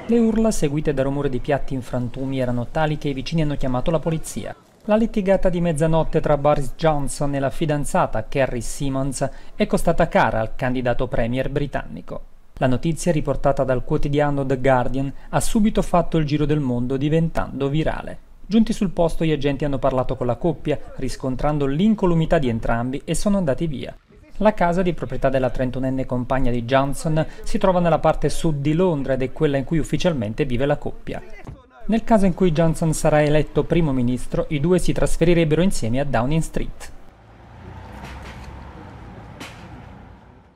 Le urla, seguite da rumore di piatti in frantumi, erano tali che i vicini hanno chiamato la polizia. La litigata di mezzanotte tra Boris Johnson e la fidanzata Carrie Simons è costata cara al candidato premier britannico. La notizia, riportata dal quotidiano The Guardian, ha subito fatto il giro del mondo, diventando virale. Giunti sul posto, gli agenti hanno parlato con la coppia, riscontrando l'incolumità di entrambi, e sono andati via. La casa, di proprietà della 31enne compagna di Johnson, si trova nella parte sud di Londra ed è quella in cui ufficialmente vive la coppia. Nel caso in cui Johnson sarà eletto primo ministro, i due si trasferirebbero insieme a Downing Street.